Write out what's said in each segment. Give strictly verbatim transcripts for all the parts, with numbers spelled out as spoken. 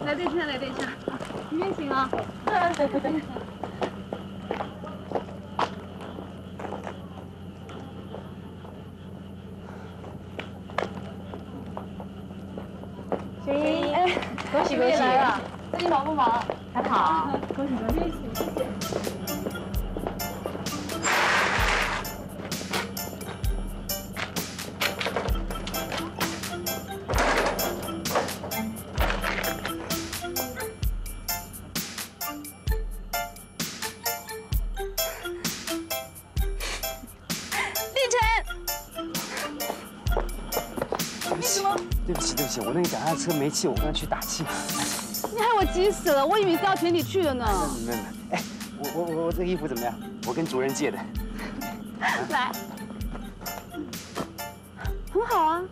来对一下，来对一下，你也行啊。 雪英，哎，恭喜恭喜！来了，最近忙不忙？还好。恭喜恭喜！谢谢。 对不起，对不起，我那个脚踏车没气，我刚才去打气。 你害我急死了，我以为你是到田里去了呢。 没有没有，哎，我我我我这个衣服怎么样？我跟主任借的。 来，很好啊。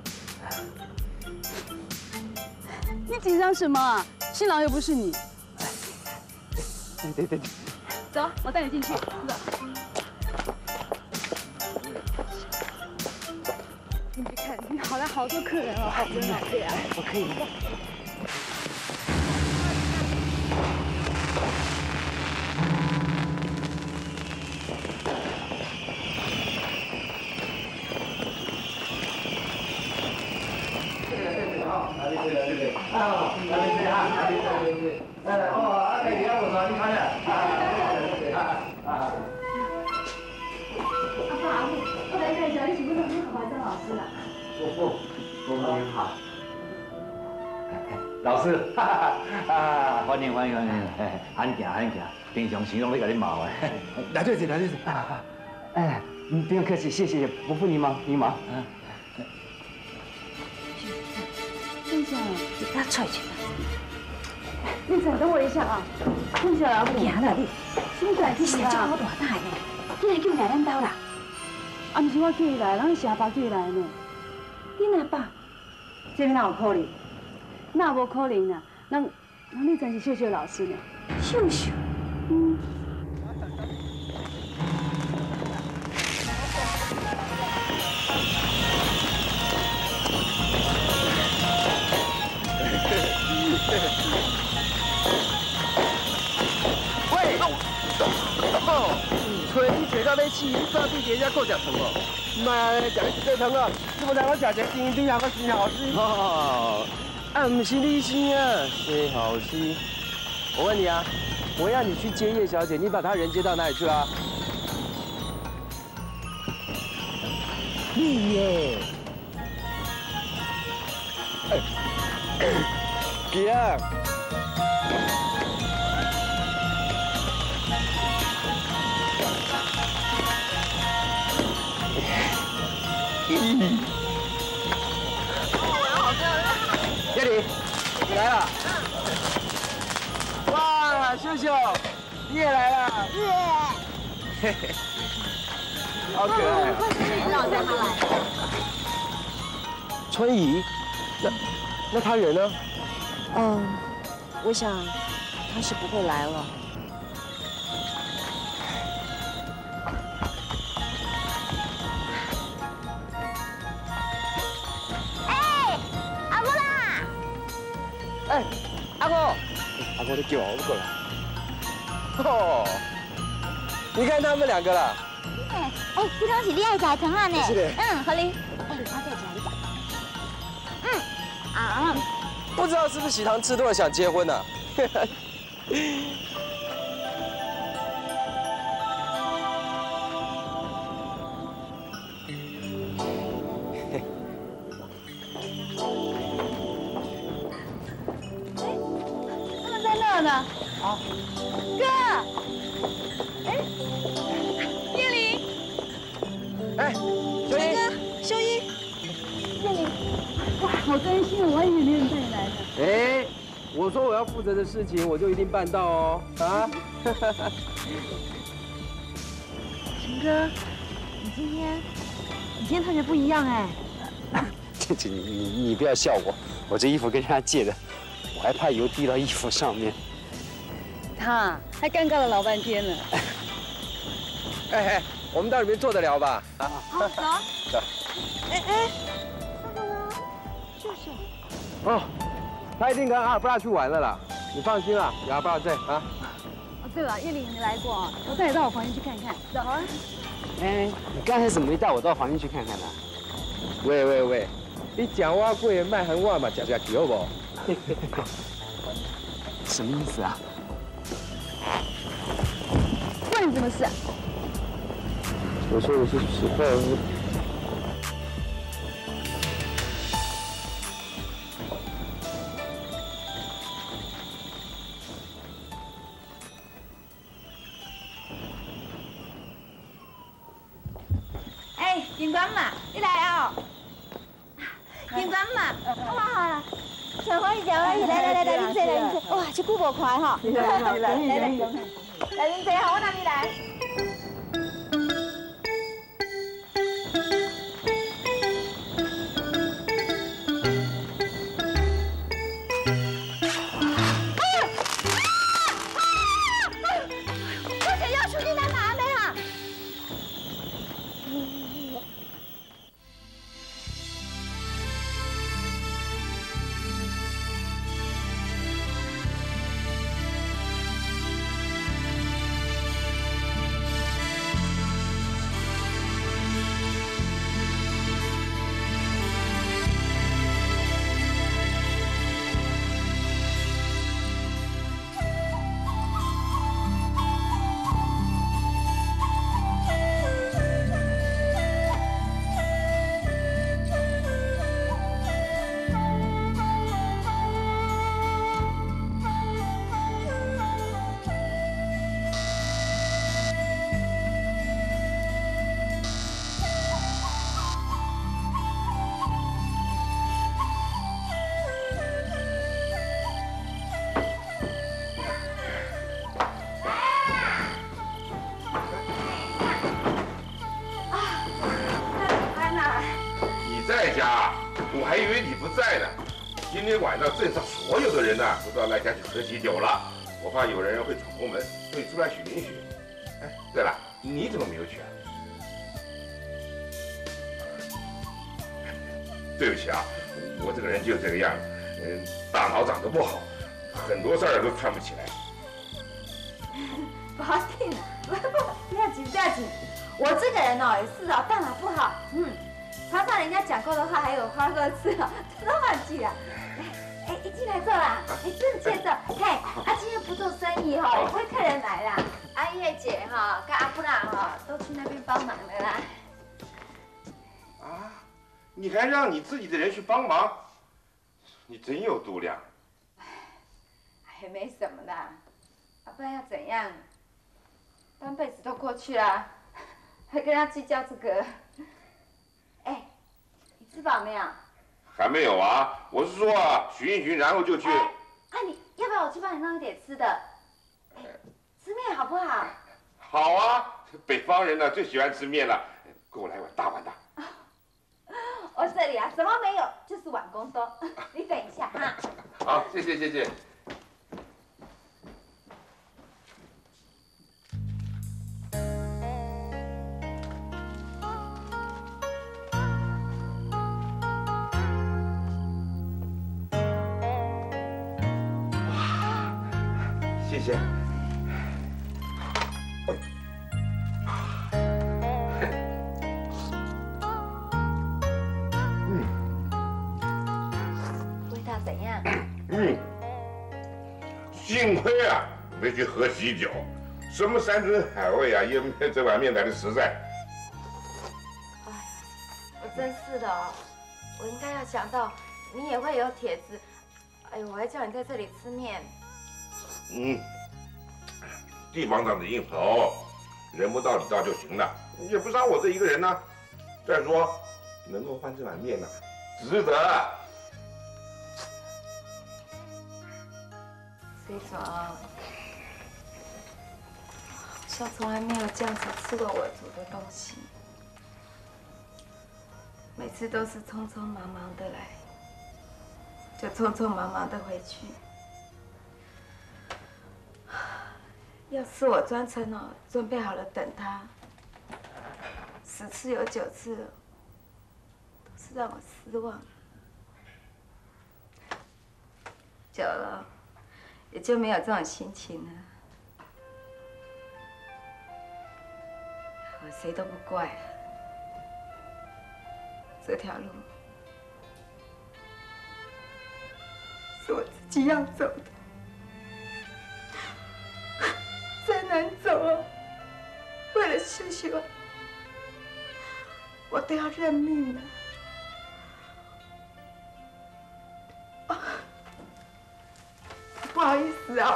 你紧张什么啊？新郎又不是你。 对对对对。 走，我带你进去。走。 你看，你好来好多客人哦，好热闹。对啊， 我可以。这个这个啊，哪里这个这个啊，哪里这啊，哪里这个这个，哎哦，阿妹，你要我说你看的啊，对对对啊啊。 阿爸阿母，我来看一下，你是不是很好怀张老师啊？ 不不，伯母您好。老师，哈哈啊，欢迎欢迎欢迎，哎，喊行喊行，平常时拢咧甲你骂的。来对子来对子。哎，不用客气，谢谢，不负您忙您忙。嗯。 静下来， 他出去。 静下来，等我一下啊。静下来， 行啦你。 静下来， 你是叫我大胆呢？你来叫来咱兜啦。 啊，不是我叫伊来，咱是阿爸叫伊来呢。 你阿爸，这边哪有可能？ 那无可能啊，咱咱你真是秀秀老师呢。 秀秀， 嗯。 喂，哦。 吹你吹到要死，你早比人家够食糖哦。唔系，食你这糖啊，你无让我食一甜对下个生好事。哦，啊，唔是你生啊，是好事。我问你啊，我要你去接叶小姐，你把她人接到哪里去了？你耶。哎，行。 叶里，你来了！哇，秀秀，你也来了！耶！嘿嘿，好可爱啊！ 让我带他来。 春怡，那那他人呢？ 嗯，我想他是不会来了。 哎，阿哥，阿哥，你叫我过来。哦，你看他们两个啦。 哎，哎，这东西你爱食糖啊呢？ 是的。 嗯，好哩。哎，我再吃一个。嗯，啊。 不知道是不是喜糖吃多了想结婚呢？ 呢？啊，哥，哎，叶玲， 哎，秀英， 哥，秀英， 叶玲，哇，好担心，我还以为没人带你来呢。 哎，我说我要负责的事情，我就一定办到哦，啊！ 陈哥，你今天，你今天特别不一样哎。 这这，你你你不要笑我，我这衣服跟人家借的，我还怕油滴到衣服上面。 他还尴尬了老半天呢。 哎哎，我们到里面坐得了吧？啊， 好，走。 走。 哎哎，那个呢？秀秀。 哦， 他一定跟阿尔布拉去玩了啦。你放心啦，有阿尔布拉在啊。 哦，对了，叶玲你来过啊，我带你到我房间去看看。走啊。 哎，你刚才怎么没带我到房间去看看呢？ 喂喂喂，你讲话贵卖很晚嘛，假假气好不？ 什么意思啊？ 关你什么事啊？ 我说的是实话。 哎，警官嘛，你来哦。警官嘛，哇，小欢喜，小欢喜，来来来来，您坐来，您坐。哇，这久无看哈。来来来，来来，来您坐哈，我让你来。 我还以为你不在呢。今天晚上镇上所有的人呢、啊、都到赖家去喝喜酒了，我怕有人会闯空门，所以出来许允许。哎，对了，你怎么没有去啊？对不起啊，我这个人就这个样，嗯，大脑长得不好，很多事儿都串不起来。 不要紧，不不不要紧不要紧，我这个人哦也是哦，大脑不好，嗯。 常常人家讲过的话，还有花过次哦，真的忘记了。来，哎，一进来坐啦，哎，真的介绍，嘿，啊，今天不做生意哈，也不会客人来啦。阿叶姐哈，跟阿布拉哈都去那边帮忙了啦。 啊，你还让你自己的人去帮忙，你真有度量。 哎，没什么的，啊，不然要怎样？半辈子都过去了，还跟他计较这个？ 哎，你吃饱没有？ 还没有啊！我是说啊，巡一巡，然后就去。 哎，啊，你要不要我去帮你弄一点吃的？哎，吃面好不好？ 好啊，北方人呢最喜欢吃面了，给我来碗大碗的。 我这里啊什么没有，就是碗公多。你等一下哈。 好，谢谢谢谢。 谢谢。嗯， 味道怎样？ 嗯，幸亏啊没去喝喜酒，什么山珍海味啊，也没有这碗面来的实在。 哎，我真是的哦，我应该要想到你也会有帖子。哎呦，我还叫你在这里吃面。 嗯，地方上的应酬，人不到礼到就行了，也不伤我这一个人呢、啊。再说，能够换这碗面呢、啊，值得。 崔总，好像从来没有这样子吃过我煮的东西，每次都是匆匆忙忙的来，就匆匆忙忙的回去。 要是我专程哦，准备好了等他，十次有九次都是让我失望。 久了，也就没有这种心情了。我谁都不怪了，这条路是我自己要走的，再难走啊！为了秀秀，我都要认命了。 不好意思啊，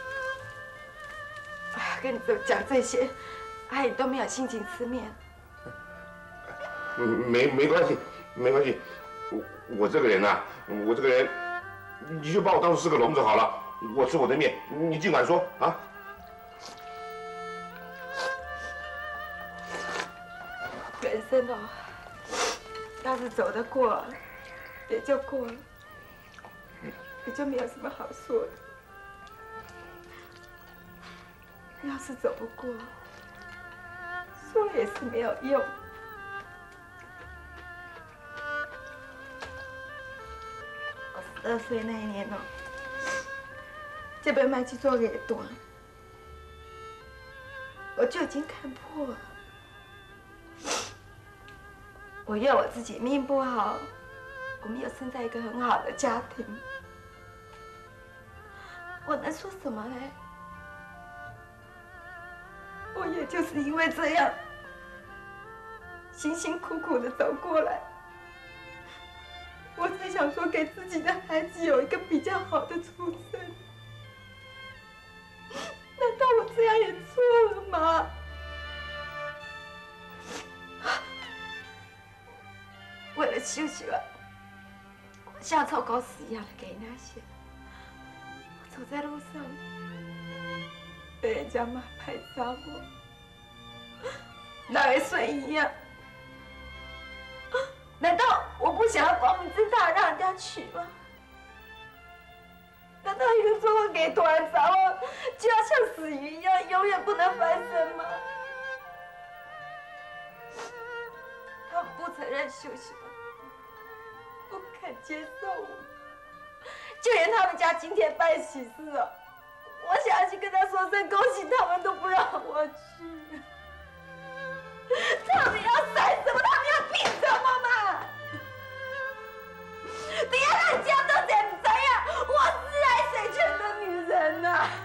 跟你讲这些，阿姨都没有心情吃面。 没没关系，没关系。我我这个人呐，我这个人，你就把我当做是个聋子好了。我吃我的面，你尽管说啊。 人生哦，要是走得过，也就过了。 也就没有什么好说的。要是走不过，说了也是没有用。我十二岁那一年哦，这本麦去做给断，我就已经看破了。我怨我自己命不好，我没有生在一个很好的家庭。 我能说什么呢？我也就是因为这样，辛辛苦苦的走过来，我才想说给自己的孩子有一个比较好的出身。难道我这样也错了吗？为了秀秀啊，我像臭狗屎一样的给那些。 走在路上，被人家骂拍杂货，那跟水一样。难道我不想要光明正大让人家娶吗？难道一个做过给团杂货就要像死鱼一样永远不能翻身吗？他们不承认秀秀，不肯接受我。 就连他们家今天办喜事哦，我想要去跟他说声恭喜，他们都不让我去。他们要闪什么？他们要拼什么嘛？你要让家都怎怎样？我自来水泉的女人呐、啊！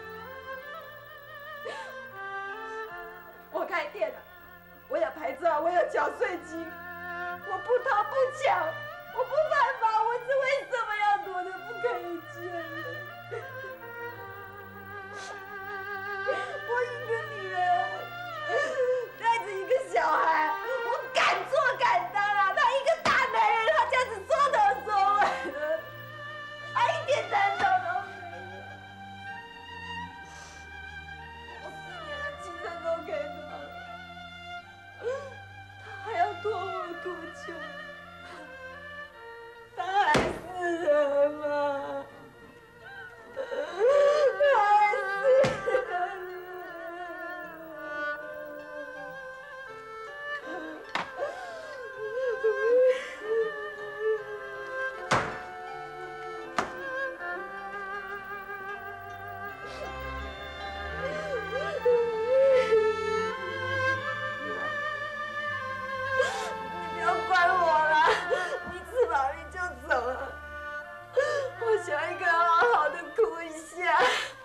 我开店了，我有牌照，我有缴税金，我不偷不抢。 我不犯法，我是为什么要躲得不可以见呢？我一个女人带着一个小孩，我敢做敢当啊！她一个大男人，她这样子说头说尾的，她一点担当都没有。我四年的青春都给她了，她还要拖我多久？ 他还是人吗？他还是人。你不要管我了，你吃饱你就走了。我想一个好好的哭一下。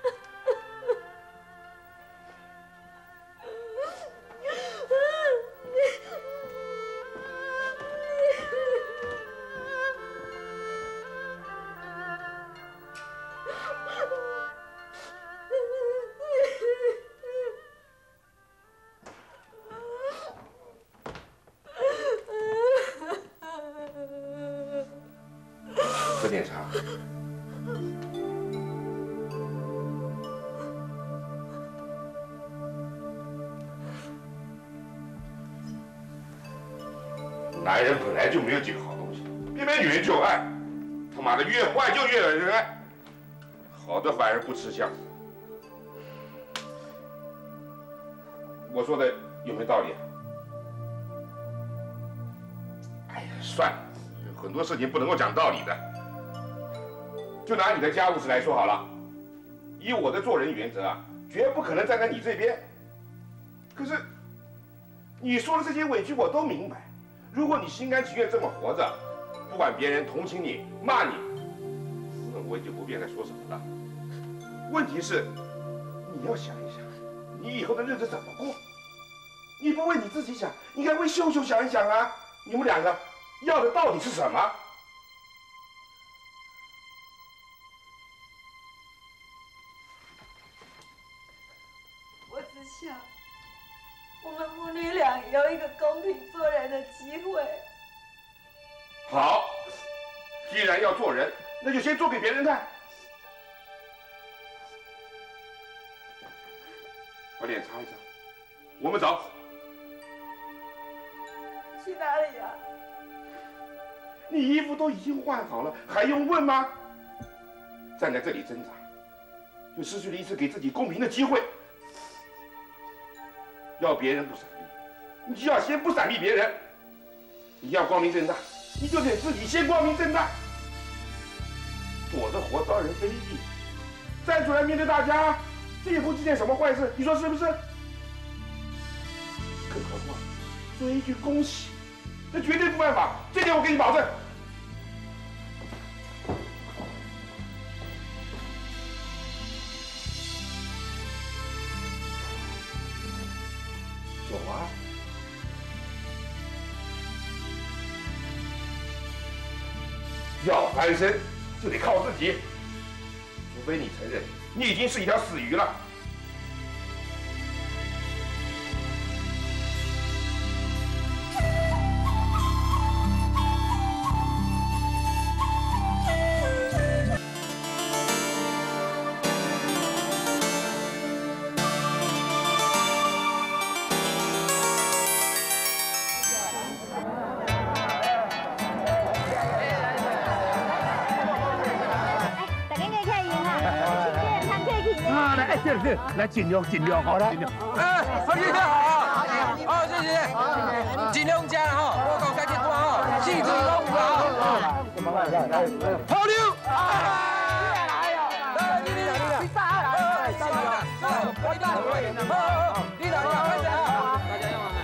喝点茶。男人本来就没有几个好东西，偏偏女人就爱，他妈的越不爱就越惹人爱，好的反而不吃香。我说的有没有道理啊？哎呀，算了，很多事情不能够讲道理的。 就拿你的家务事来说好了，以我的做人原则啊，绝不可能站在你这边。可是，你说的这些委屈我都明白。如果你心甘情愿这么活着，不管别人同情你、骂你，那我也就不便再说什么了。问题是，你要想一想，你以后的日子怎么过？你不为你自己想，应该为秀秀想一想啊！你们两个要的到底是什么？ 我只想，我们母女俩有一个公平做人的机会。 好，既然要做人，那就先做给别人看。把脸擦一擦，我们走。 去哪里呀？ 你衣服都已经换好了，还用问吗？站在这里挣扎，就失去了一次给自己公平的机会。要别人不闪避，你就要先不闪避别人。你要光明正大，你就得自己先光明正大。躲着活招人非议，站出来面对大家，这也不是件什么坏事，你说是不是？更何况说一句恭喜，这绝对不犯法，这点我给你保证。走啊！要翻身就得靠自己，除非你承认你已经是一条死鱼了。 是，来尽量尽量好了。 哎，好厉害好，好谢谢，尽量加哈，我搞开点多哈，兴致高不好？好牛！来，你你你，去杀来，杀来，我一大队，好，你来你来，快点啊！大家用啊！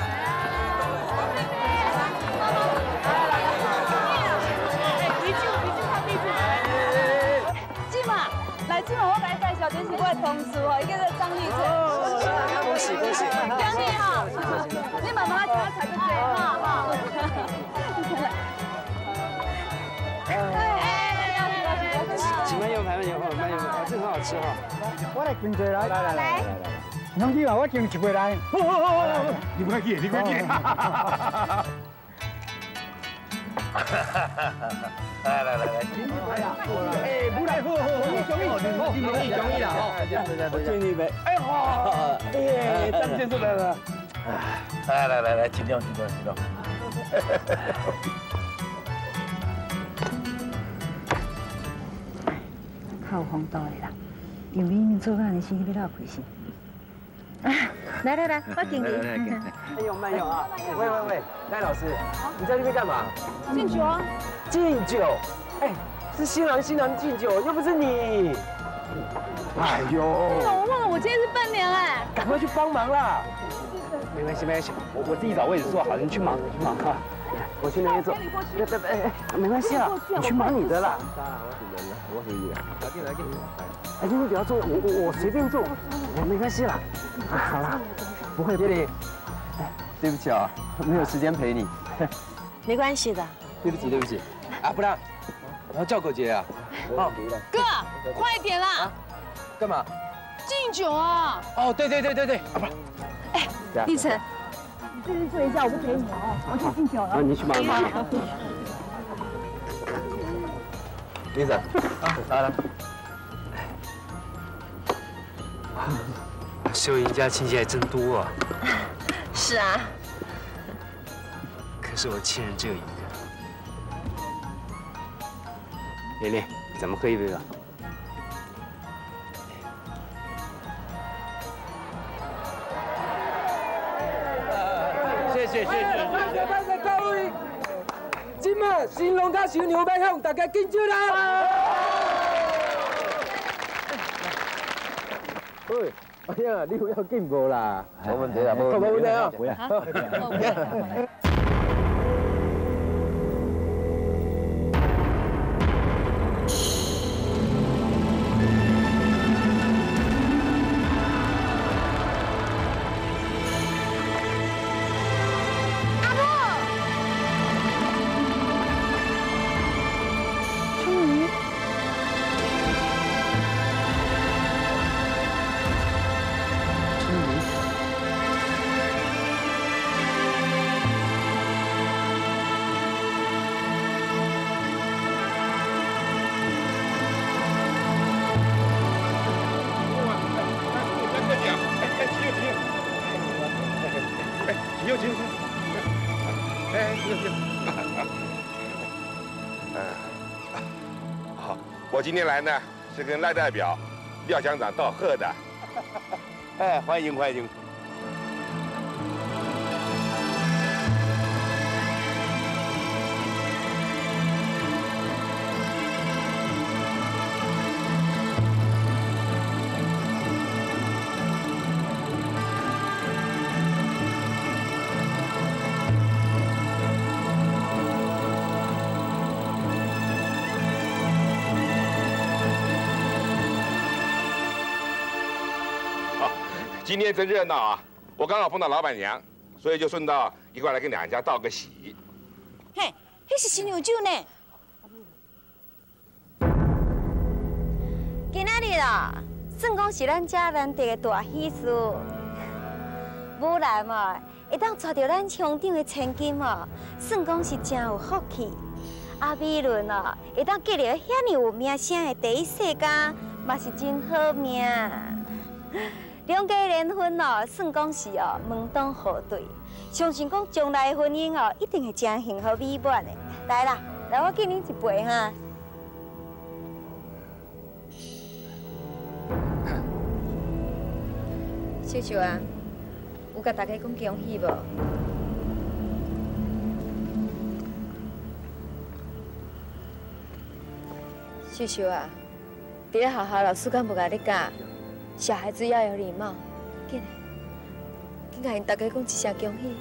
来，今晚我来介绍，这是我的同事哦，伊叫做张立春。 恭喜恭喜！ 恭喜哈！你妈妈请我踩个嘴哈哈。 请慢用，慢用，慢用，这很好吃哈。 我来敬一来，来来来来， 兄弟啊，我敬一杯来。 你快去，你快去。 来来来来， 哎，不来，好好好，恭喜恭喜，恭喜恭喜啦！ 我敬你一杯。 哎好，哎，张先生来了。 来来来来，尽量尽量尽量。 较有风度的啦，杨明做干的事要哪开心？来来来，我敬你。 慢用慢用啊！喂喂喂，赖老师，你在那边干嘛？ 敬酒啊！ 敬酒？哎，是新郎新娘敬酒，又不是你。哎呦！ 我忘了，我今天是伴娘哎。 赶快去帮忙啦！没关系没关系，我我自己找位置坐好，你去忙你去忙哈。我去那边坐。别别别，哎，没关系啊，你去忙你的啦。我是人了，我是人。来进来进。哎，你不要坐，我我我随便坐，没关系啦。好啦，不会。叶玲，哎，对不起啊，没有时间陪你。 没关系的。 对不起对不起。啊，不然我要叫狗姐啊。哦， 哥，快点啦！ 干嘛？ 敬酒啊！ 哦，对对对对对。啊不。 哎，立成，你这边坐一下，我不陪你哦，我去敬酒了。 啊，你去忙忙。林子，啊，来来。秀英家亲戚还真多啊。 是啊。 可是我亲人只有一个。玲玲，咱们喝一杯吧。 谢谢谢谢。大家各位，今晚新郎甲新娘要向大家敬酒啦！ 喂，哎呀，你有要进步啦？ 冇問題啦，冇冇問題啊！ 會啊。 我今天来呢，是跟赖代表、廖乡长道贺的。 哎，欢迎欢迎。 今天真热闹啊！我刚好碰到老板娘，所以就顺道一块来跟两家道个喜。 嘿，那是新娘酒呢。今仔日啊，算讲是咱家难得的大喜事。武兰嘛，会当娶到咱乡长的千金嘛，算讲是真有福气。阿美伦啊，会当结了遐尼有名声的第一世家，嘛是真好命。两家联婚哦，算讲是哦门当户对，相信讲将来的婚姻哦，一定会真幸福美满的。来啦，来我敬你一杯哈。秀秀啊，有甲大家讲恭喜无？秀秀啊，伫咧学校老师敢无甲你教？小孩子要有礼貌，紧来，紧甲因大家讲一声恭喜。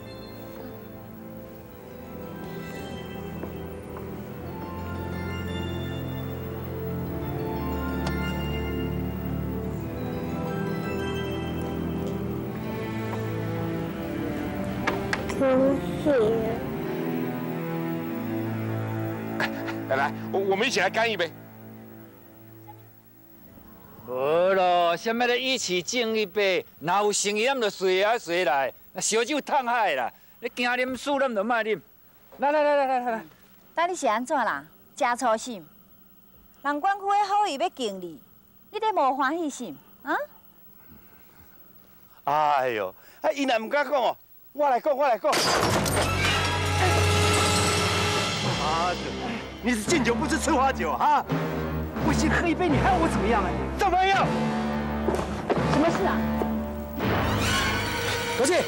恭喜！ 来来，我我们一起来干一杯。 无咯，什么咧一起敬一杯，哪有生意咱就随啊随来，烧酒烫海啦，你惊啉输咱就莫啉。来来来来来来来， 当你是安怎啦？真粗心，人官府的好意要敬你，你得无欢喜心啊？ 哎呦，啊，伊若唔敢讲哦，我来讲，我来讲。啊，你是敬酒不吃吃花酒啊？ 我先喝一杯，你还要我怎么样啊？ 怎么样？ 什么事啊？ 小姐，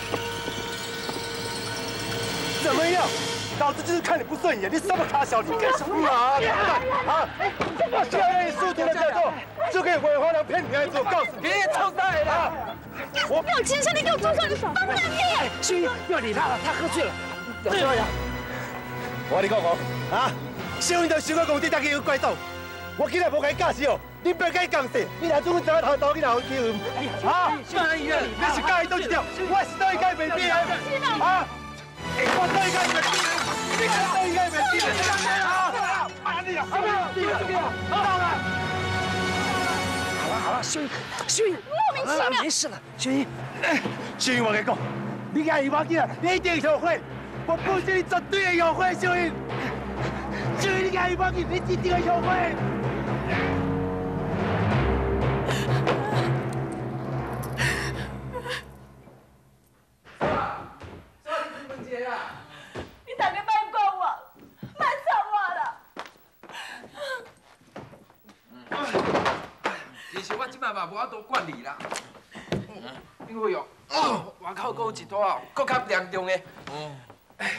怎么样？老子就是看你不顺眼，你什么卡小，你干什么啊？啊！我现在让你速度的叫做，就可以毁花娘骗女孩子。我告诉你，别臭带了！ 我没有钱，兄弟，给我住手！你疯了你！ 薰衣，不要理他了，他喝醉了。 对呀。我跟你讲哦，啊，小英就小我公司大家有怪兽。我今日无甲你教示哦，你不要甲伊讲事，你若准我头头你若好欺负，啊！哪医院？你是教伊倒一条，我是倒伊甲伊袂变的，啊！我倒伊甲伊袂变的，你敢倒伊甲伊袂变的？啊！妈你啊！好不好？你这边到了。 好了好了，薰衣，薰衣， 莫名其妙。 没事了，薰衣， 薰衣，我跟你讲，你甲伊忘记了，你一定会后悔。我不信你绝对会后悔，薰衣。薰衣，你甲伊忘记，你一定会后悔。 你大家别管我，别吵我了。 其实我即摆嘛无法度管你啦，因为哦，哦，外口阁有一摊哦，阁较严重的。哎，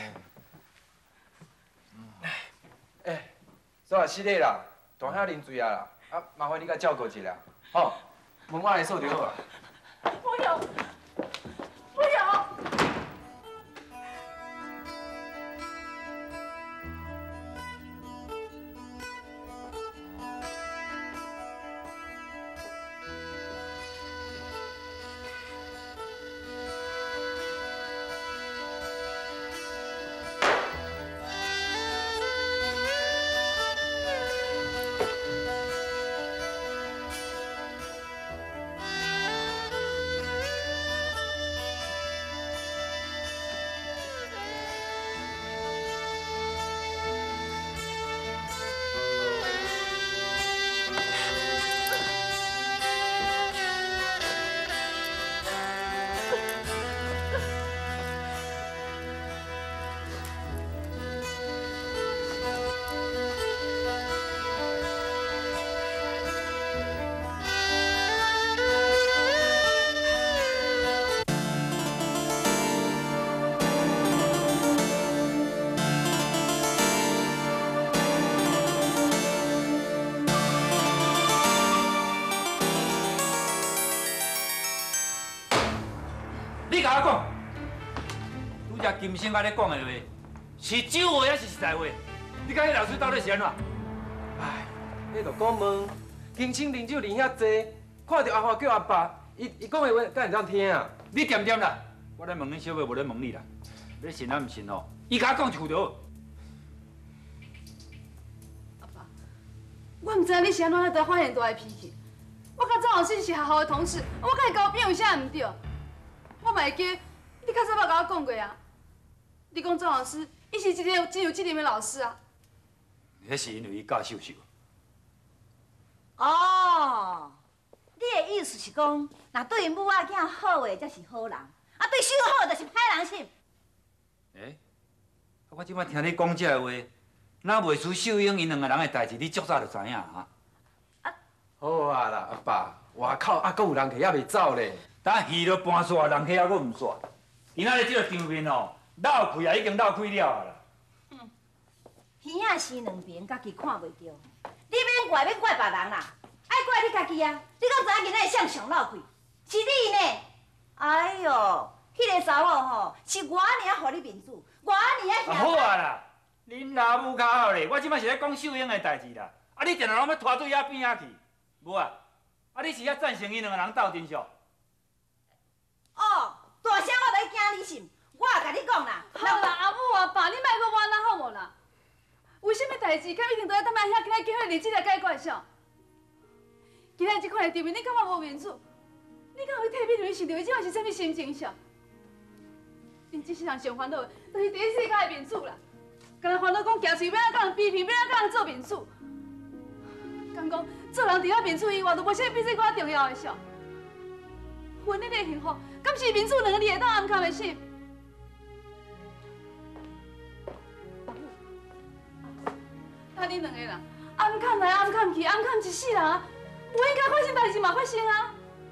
哎，所以是的啦，大兄啉醉啊啦，啊，麻烦你甲照顾一下，吼。 问我来说就好啊。 不用，不用。 你甲我讲，拄只金星甲你讲的话，是酒话还是实在话？你甲迄老师到底是安怎？ 唉，你著讲问，金星啉酒啉遐济，看到阿华叫阿爸，伊伊讲的话，敢会当听啊？ 你点点啦，我咧问你小妹，无咧问你啦。你信啊唔信哦？伊甲我讲一句就好。 阿爸，我唔知影你是安怎在发现大个脾气。我甲张老师是学校的同事，我甲伊交朋友有啥唔对？我嘛会记，你较早捌甲我讲过啊。你讲张老师，伊是一个真有责任的老师啊。 迄是因为伊教秀秀。 哦，你的意思是讲，若对母仔囝好的才是好人，啊对秀好的就是歹人心。 诶，我即摆听你讲这话，哪袂输秀英因两个人的代志，你足早就知影啊？ 好啊啦，阿爸，外口还阁有人客还袂走咧。 等鱼都搬煞，人客还阁唔煞。今仔日这个场面哦，闹开也已经闹开了啊啦。 嗯，鱼仔是两边家己看袂到，你免怪免怪别人啦，爱怪你家己啊！你敢知影今仔日谁上闹开？是你呢？哎呦，迄、那个查某吼，是我尔互你面子，我尔啊好啊啦，恁老母较好咧，我即摆是咧讲秀英的代志啦。啊，你定定拢要拖对遐边仔去，无啊？啊，你是遐赞成因两个人斗阵相？ 哦，大声我都惊你信，我也甲你讲啦。 好啦，阿母阿爸，你莫阁冤啦，好无啦？为什么代志，敢一定都要等咱遐今仔叫迄日子来解决上？今仔这款的场面，你感觉无面子？你敢有去替面面想到伊即摆是啥物心情上？恁这世人上烦恼的，就是第一世界的面子啦。敢若烦恼讲行喙要安甲人批评，要安甲人做面子。敢讲做人除了面子以外，就无啥比这较重要的上。婚姻的幸福，敢是面子两个字会当暗藏的心？啊，恁两个人暗藏来暗藏去，暗藏一世人啊，不应该发生代志嘛发生啊！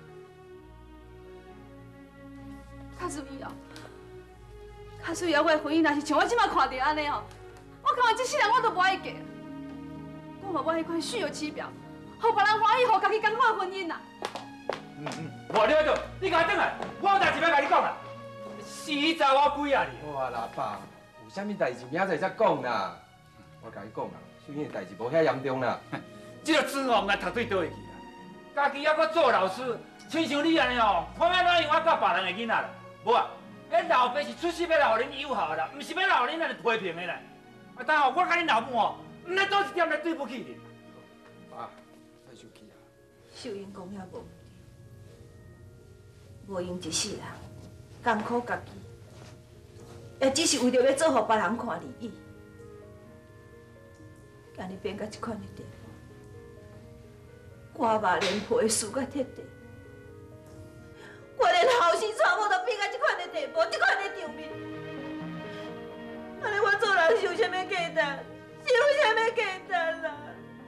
卡注意哦，卡注意啊！我的婚姻若是像我即摆看到安尼哦，我感觉这世人我都无爱嫁，我嘛无迄款虚有其表，互别人欢喜，互家己艰苦的婚姻呐。 嗯嗯，我了解，你赶快转来，我有代志要甲你讲啦。死查某鬼啊你！ 好啊啦，爸，有啥物代志明仔载才讲啦。我甲你讲啦，秀英的代志无遐严重啦。 这个子哦，该读对倒会去啦。家己还搁做老师，亲像你安尼哦，看卖哪样教别人的囡仔啦。无啊，迄老爸是出世要来互恁友好啦，毋是要来互恁安尼批评的啦。啊，但吼，我甲恁老母哦，毋来做一点来对不起你。 爸，别生气啊。 秀英讲遐无。无用一世人，艰苦家己，也只是为着要做互别人看利益，今日变到这款的地步，我嘛连皮输甲铁地，我连后生娶某都变到这款的地步，这款的场面，安尼我做人是有啥物价值？是有啥物价值啦？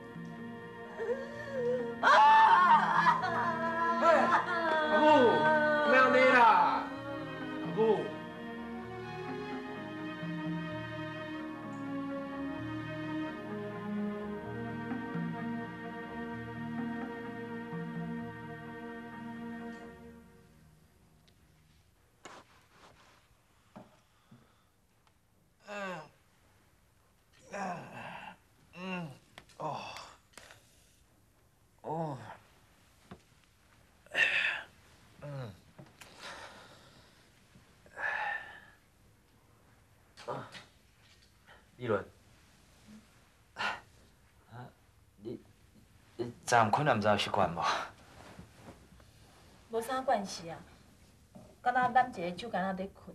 啊！ 阿母。不要你啦，阿母。 李伦，啊，你你昨暗困难，毋知有习惯无？ 无啥关系啊，敢若揽一个酒，敢若在困。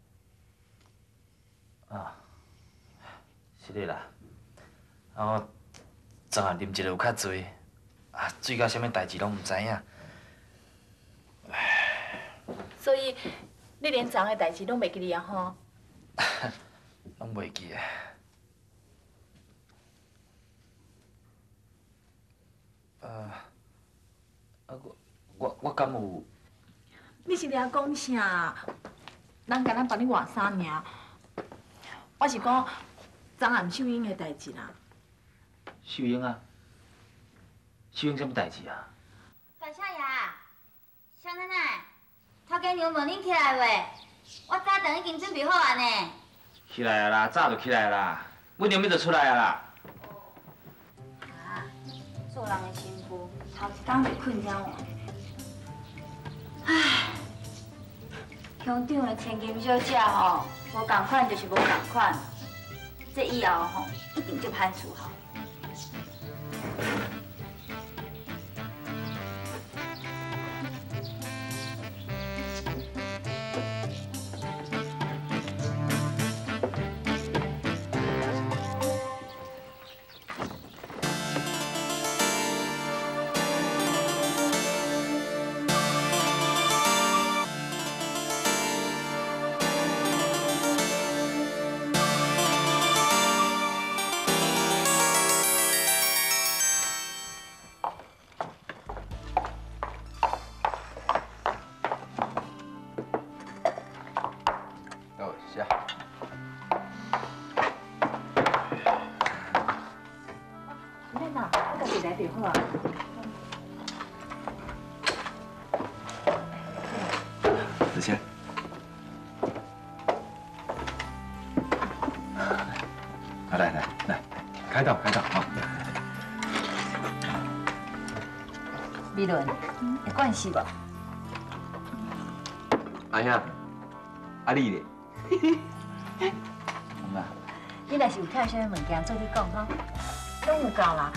啊，是的啦。啊，我昨暗啉一个有较醉，啊，醉到啥物代志拢毋知影。 所以你连昨暗的代志拢袂记哩啊吼？ 拢袂记诶。呃，啊我我我敢有？ 你是掠讲啥？人甲咱帮你换衫尔。我是讲昨暗秀英的代志啦。 秀英啊？秀英什么代志啊？ 大少爷，小奶奶，头家娘问恁起来未？我早顿已经准备好啊呢。 起来啊啦，早就起来啊啦，阮娘咪就出来啊啦。 啊，做人的辛苦，头一天就困了换。唉，乡长的千金小姐吼，无共款就是无共款，这以后吼一定就歹处好。 子谦，来来来来，开道开道啊！ 美伦，有关系无？ 阿兄，阿丽咧？ 怎么？你若是有听啥物物件，做你讲哈，拢有够啦。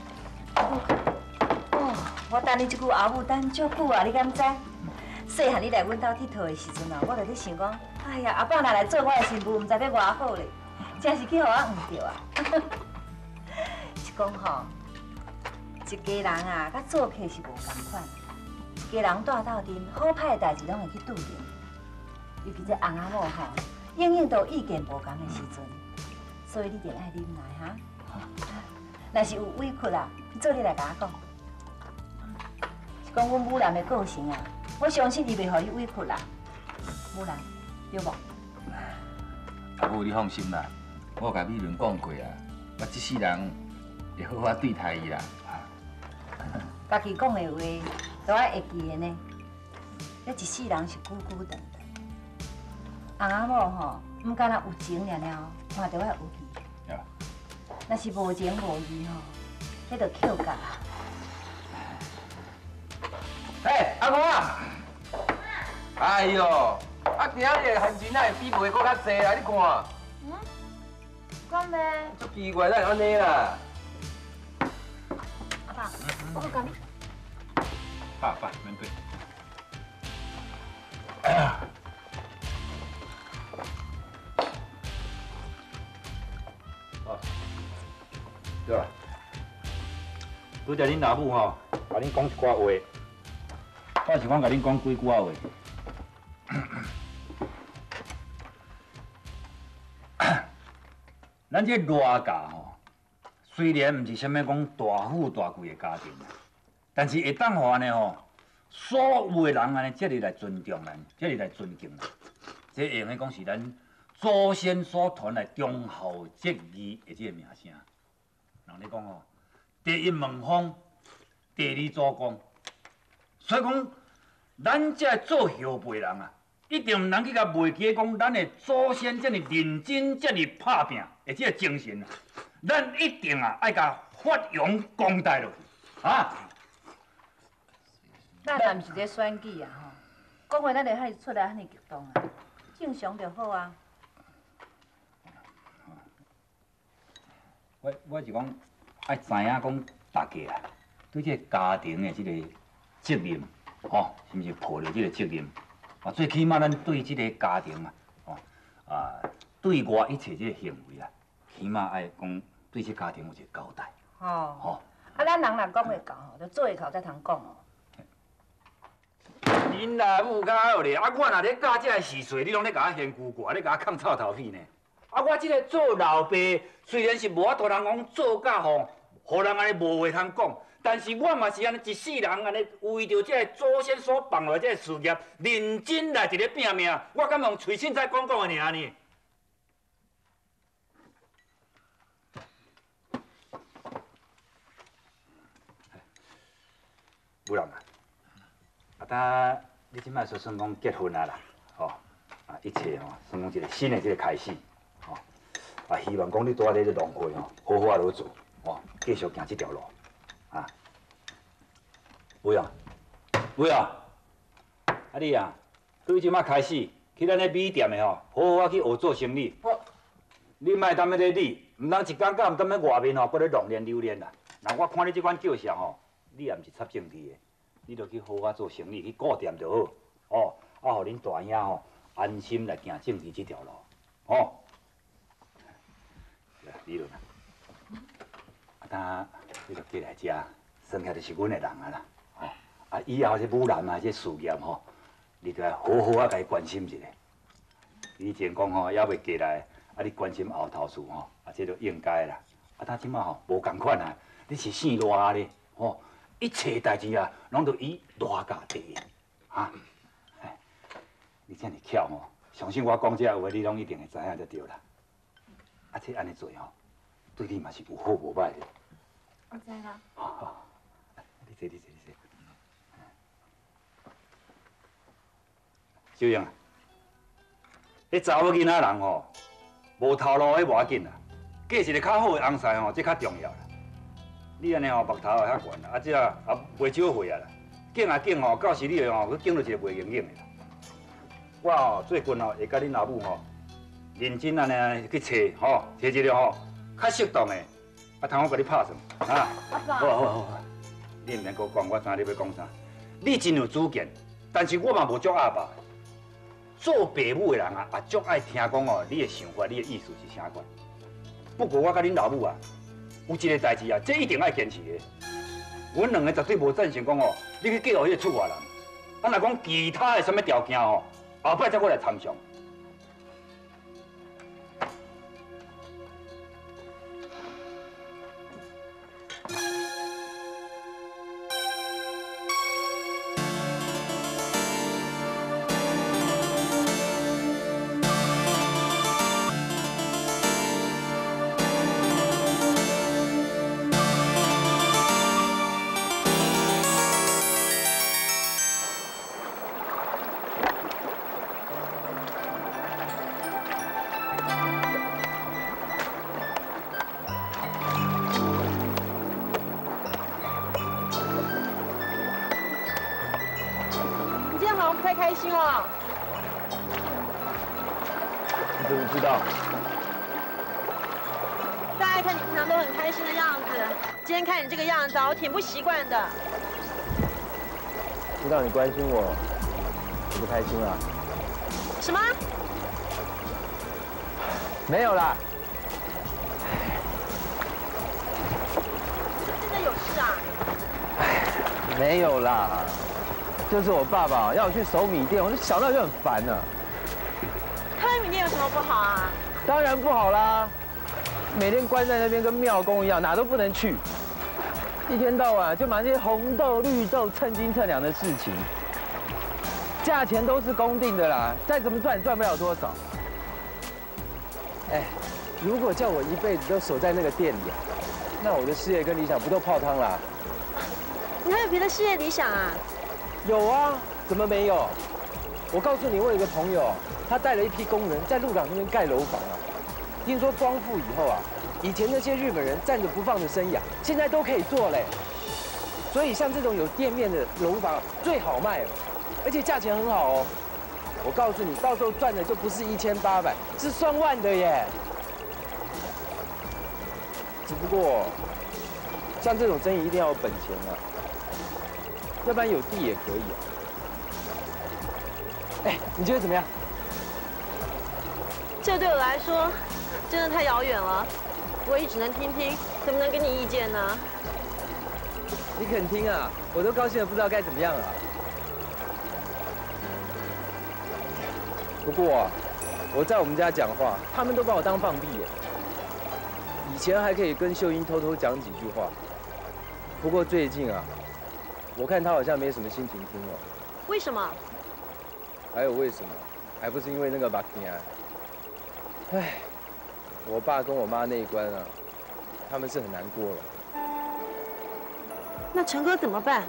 哦，我等你这句阿母等足久啊，你敢知？细汉你来阮家佚佗的时阵啊，我就咧想讲，哎呀，阿爸若来做我的媳妇，毋知要偌好咧，真是去互我误着啊！是讲吼，一家人啊，甲做客是无同款。一家人住斗阵，好歹的代志拢会去拄着。尤其这翁仔某吼，永远都意见无同的时阵，所以你着爱忍耐哈。若是有委屈啊，做你来甲我讲。是讲阮母兰的个性啊。我相信伊袂互你委屈啦，母人，对无？ 阿母，你放心啦，我甲美伦讲过啊，我这世人会好好对待伊啦。 家己讲的话，都爱会记的呢。这一世人是久久长长，翁仔某吼，唔敢若有情了了，看到我有义。若是无情无义吼，迄着扣甲啦。 哎，阿公啊！哎呦，啊今日的行情哪会比袂搁较济啦？你看。 嗯？讲咩？ 足奇怪，哪会安尼啦？ 阿爸，我去讲你。 爸爸，面对。 哦，对啦，拄则恁老母吼，甲恁讲一寡话。我是讲甲恁讲几句话。咱这赖家吼，虽然毋是啥物讲大富大贵的家庭，但是会当互安尼吼，所有的人安尼这里来尊重咱，这里来尊敬咱。这会用来讲是咱祖先所传来忠厚节义的这个名声。人咧讲吼，第一门风，第二祖公。所以讲，咱这做后辈人啊，一定毋通去甲忘记讲，咱的祖先这么认真、这么拍拼的这个精神啊，咱一定啊爱甲发扬光大落去啊！ 咱若毋是咧选举啊吼，讲话咱就遐出来遐尼激动啊，正常就好啊。 我我是讲爱知影讲大家啊，对这个家庭的这个责任，吼，是毋是抱着这个责任？啊，最起码咱对这个家庭啊，吼啊，对外一切这个行为啊，起码爱讲对这家庭有一个交代。 哦。 吼。 啊，咱人若讲会到吼，就做会到才通讲哦。 恁老母较好咧，啊，我若咧教这个时岁，你拢咧甲我嫌旧怪，咧甲我抗臭头屁呢。啊，我即个做老爸，虽然是无法度人讲做甲吼，互人安尼无话通讲，但是我嘛是安尼一世人安尼为着这个祖先所放落这个事业，认真来伫咧拼命，我敢用嘴凊彩讲讲的尔呢？不然啊。 啊，当你即摆说算讲结婚啊啦，吼，啊一切吼，算讲一个新的这个开始，吼，啊希望讲你拄仔咧这农会吼，好好啊落做，吼，继续行这条路，啊，有啊，有啊，啊你啊，对即摆开始去咱咧米店的吼，好好啊去学做生意。我，你莫当咧你，唔通一天到晚当咧外面吼，搁咧浪练流连啦。那我看你这款叫相吼，你也毋是插政治的。 你著去好好做生意，去顾店就好，哦，啊，互恁大兄吼安心来行政治这条路，哦。理论啊，啊，当你著过来遮，算起来就是阮的人啊啦，哦，啊，以后这武兰啊这事业吼，你著要好好啊，甲伊关心一下。以前讲吼，还袂过来，啊，你关心后头事吼，啊，这就应该啦。啊，但即马吼无共款啊，你是姓赖咧，吼。 一切代志啊，拢着以大家第一，哈！哎，你这么巧吼，相信我讲这话，你拢一定会知影就对啦。啊，这安尼做吼，对你嘛是有好无歹的。 我知啦。 好好，你坐，你坐，你坐。小英啊，迄查某囡仔人吼，无头路迄无要紧啦，嫁一个较好的翁婿吼，这较重要啦。 你安尼吼，目头也较悬啦，啊，这啊袂少岁啊啦，敬啊敬吼，到时你吼，去敬到一个袂用用的啦。我吼最近吼会甲恁老母吼认真安尼去找吼，找一个吼较适当的，啊，通我甲你拍算啊。 阿爸。 好好好好，你毋免搁讲，我知你要讲啥。你真有主见，但是我嘛无足阿爸。做爸母的人啊，也足爱听讲哦，你的想法，你的意思是啥款。不过我甲恁老母啊。 有一个代志啊，这一定要坚持的。阮两个绝对无赞成讲哦，你去嫁互迄个出外人。啊，若讲其他的什么条件哦，后摆再我来参详。 开心哦！ 你怎么知道？ 大家看你平常都很开心的样子，今天看你这个样子，我挺不习惯的。 知道你关心我，我不开心了。 什么？ 没有啦。 真的有事啊？ 没有啦。 就是我爸爸要我去守米店，我就想到就很烦呢。 开米店有什么不好啊？ 当然不好啦，每天关在那边跟庙公一样，哪都不能去。一天到晚就忙这些红豆、绿豆、称斤称两的事情，价钱都是公定的啦，再怎么赚赚不了多少。哎，如果叫我一辈子都守在那个店里，那我的事业跟理想不都泡汤啦？ 你还有别的事业理想啊？ 有啊，怎么没有？我告诉你，我有一个朋友，他带了一批工人在鹿港那边盖楼房啊。听说光复以后啊，以前那些日本人站着不放的生意啊，现在都可以做嘞。所以像这种有店面的楼房最好卖了，而且价钱很好哦。我告诉你，到时候赚的就不是一千八百，是算万的耶。 只不过像这种生意一定要有本钱啊，要不然有地也可以啊。哎，你觉得怎么样？ 这对我来说真的太遥远了，我也只能听听，能不能给你意见呢？ 你肯听啊？我都高兴的不知道该怎么样了。不过、啊，我在我们家讲话，他们都把我当放屁耶。以前还可以跟秀英偷偷讲几句话，不过最近啊，我看她好像没什么心情听了。 为什么？ 还有为什么？还不是因为那个把天啊！唉，我爸跟我妈那一关啊，他们是很难过了。 那陈哥怎么办？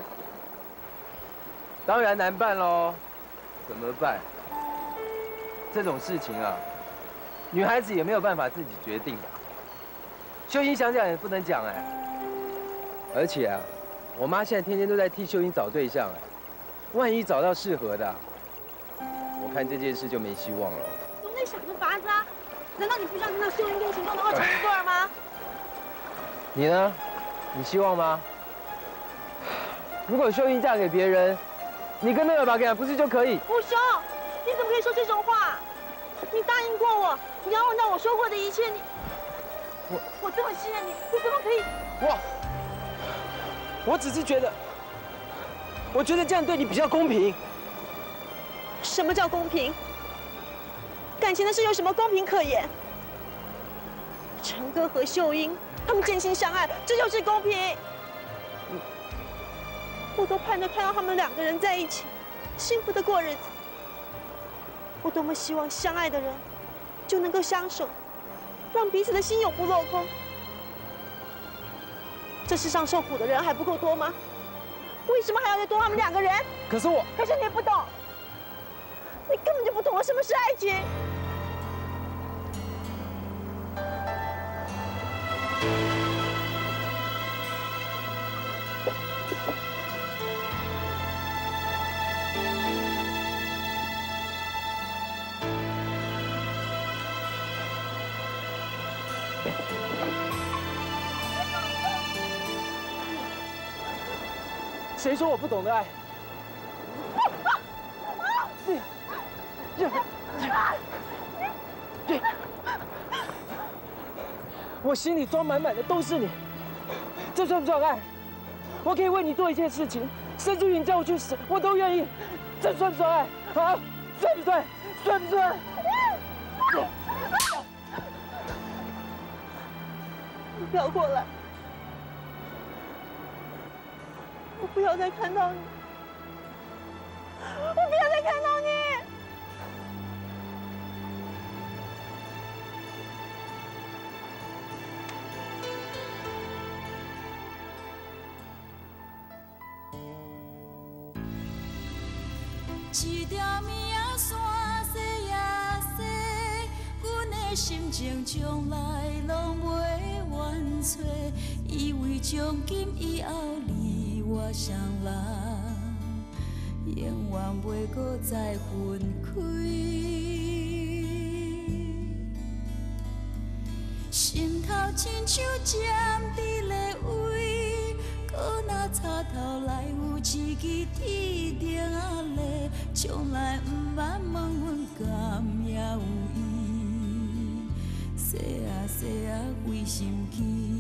当然难办喽，怎么办？这种事情啊，女孩子也没有办法自己决定。秀英想讲也不能讲哎。而且啊，我妈现在天天都在替秀英找对象哎，万一找到适合的，我看这件事就没希望了。 总得想个法子啊！难道你不想看到秀英跟秦东能够成一对吗？ 你呢？你希望吗？如果秀英嫁给别人，你跟那个把给不是就可以？ 五兄，你怎么可以说这种话？你答应过我，你要按照我说过的一切，你我我这么信任你，你怎么可以？ 我我只是觉得，我觉得这样对你比较公平。 什么叫公平？感情的事有什么公平可言？陈哥和秀英他们真心相爱，这就是公平。我都盼着看到他们两个人在一起，幸福的过日子。我多么希望相爱的人就能够相守，让彼此的心永不落空。这世上受苦的人还不够多吗？为什么还要再多他们两个人？ 可是我， 可是你不懂，你根本就不懂得什么是爱情。 谁说我不懂得爱？我心里装满满的都是你，这算不算爱？我可以为你做一切事情，甚至于你叫我去死，我都愿意。这算不算爱？啊，算不算？算不算？ 你不要过来！我不要再看到你，我不要再看到你。 一条命线西呀西，阮的心情从来拢袂完找，以为从今以后你我双人永远袂搁再分开。心头亲像尖伫咧位，可若插头来有一支铁钉仔咧，从来毋捌问阮甘也有意，细啊细啊为心机。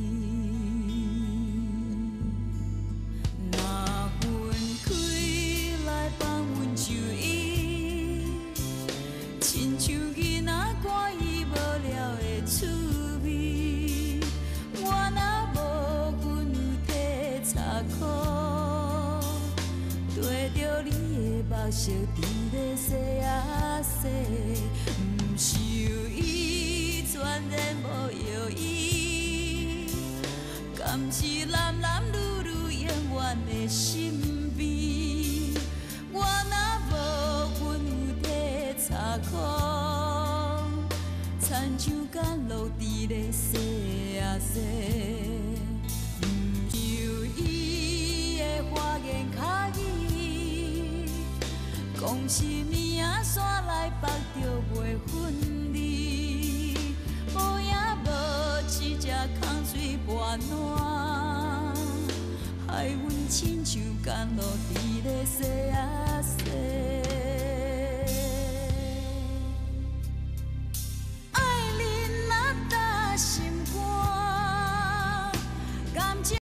若分开来放阮就医，亲像囡仔赶伊无聊的趣味，我若无阮有体擦裤，对着你的目色伫咧洗啊洗，毋受伊全然无药医，甘是男男女女永远的身边，我若无阮有体擦裤，亲像甘露伫咧洗啊洗，毋受伊的花言巧语，讲是命线来绑着袂分离，无影无时才空水半烂，害阮亲像甘露伫咧洗。